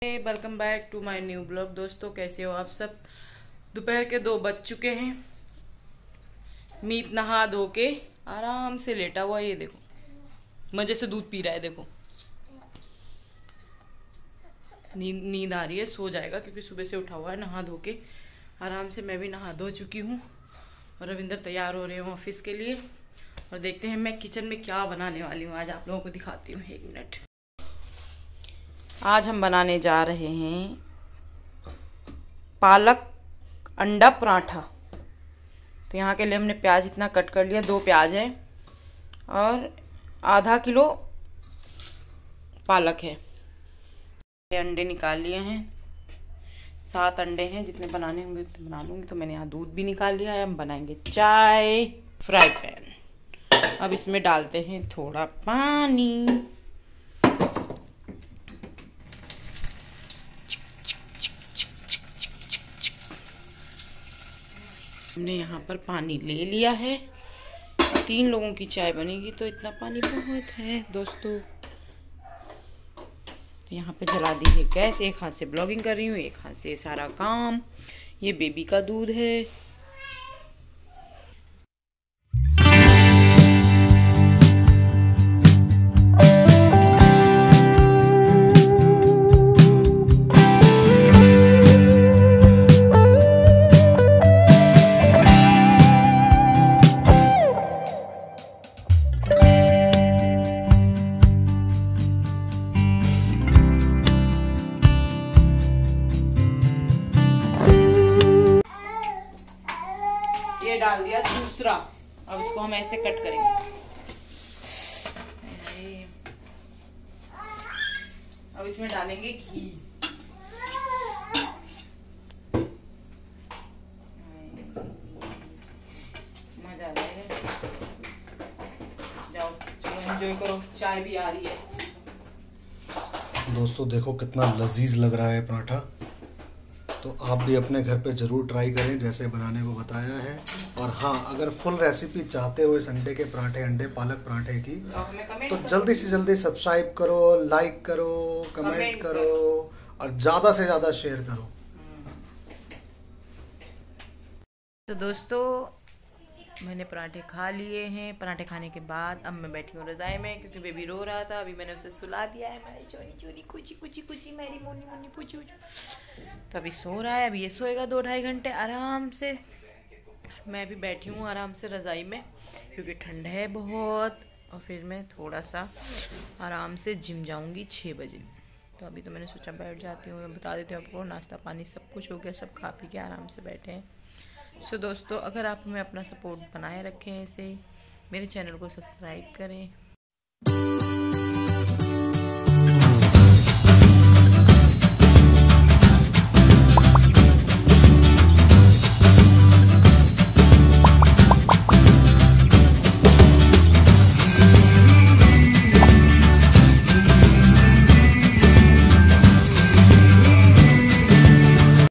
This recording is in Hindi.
Welcome back to my new blog. दोस्तों कैसे हो आप सब। दोपहर के 2 बज चुके हैं। मीत नहा धो के आराम से लेटा हुआ है। ये देखो मजे से दूध पी रहा है। देखो नींद आ रही है, सो जाएगा क्योंकि सुबह से उठा हुआ है नहा धो के आराम से। मैं भी नहा धो चुकी हूँ और रविंदर तैयार हो रहे हैं ऑफिस के लिए। और देखते हैं मैं किचन में क्या बनाने वाली हूँ। आज आप लोगों को दिखाती हूँ, 1 मिनट। आज हम बनाने जा रहे हैं पालक अंडा पराठा। तो यहाँ के लिए हमने प्याज इतना कट कर लिया, 2 प्याज हैं और आधा किलो पालक है। ये अंडे निकाल लिए हैं, 7 अंडे हैं। जितने बनाने होंगे उतने बना लूँगी। तो मैंने यहाँ दूध भी निकाल लिया है। हम बनाएंगे चाय। फ्राई पैन, अब इसमें डालते हैं थोड़ा पानी। हमने यहाँ पर पानी ले लिया है। 3 लोगों की चाय बनेगी तो इतना पानी बहुत है दोस्तों। तो यहाँ पे जला दी है गैस। एक हाथ से ब्लॉगिंग कर रही हूँ, एक हाथ से सारा काम। ये बेबी का दूध है। डाल दिया दूसरा। अब इसको हम ऐसे कट करेंगे। अब इसमें डालेंगे घी। मजा आ जाएगा। जाओ चलो एंजॉय करो, चाय भी आ रही है। दोस्तों देखो कितना लजीज लग रहा है पराठा। तो आप भी अपने घर पे ज़रूर ट्राई करें जैसे बनाने को बताया है। और हाँ, अगर फुल रेसिपी चाहते हो इस अंडे के पराठे, अंडे पालक पराठे की, तो जल्दी से जल्दी सब्सक्राइब करो, लाइक करो, कमेंट करो और ज़्यादा से ज़्यादा शेयर करो। तो दोस्तों मैंने पराठे खा लिए हैं। पराठे खाने के बाद अब मैं बैठी हूँ रज़ाई में क्योंकि बेबी रो रहा था। अभी मैंने उसे सुला दिया है। मेरी चोरी चोरी कुची कुची कुची, मेरी मुन्नी मुन्नी पूछू। तो अभी सो रहा है। अभी ये सोएगा 2-2.5 घंटे आराम से। मैं भी बैठी हूँ आराम से रज़ाई में क्योंकि ठंड है बहुत। और फिर मैं थोड़ा सा आराम से जिम जाऊँगी 6 बजे। तो अभी तो मैंने सोचा बैठ जाती हूँ। मैं बता देती हूँ आपको, नाश्ता पानी सब कुछ हो गया। सब खा पी के आराम से बैठे हैं। सो दोस्तों अगर आप हमें अपना सपोर्ट बनाए रखें ऐसे, मेरे चैनल को सब्सक्राइब करें।